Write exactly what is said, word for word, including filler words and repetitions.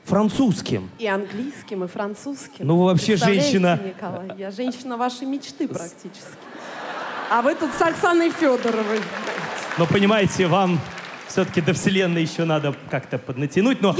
французским. И английским, и французским. Ну, вы вообще женщина... Николай, я женщина вашей мечты практически. А вы тут с Оксаной Федоровой. Но, понимаете, вам все-таки до вселенной еще надо как-то поднатянуть, но...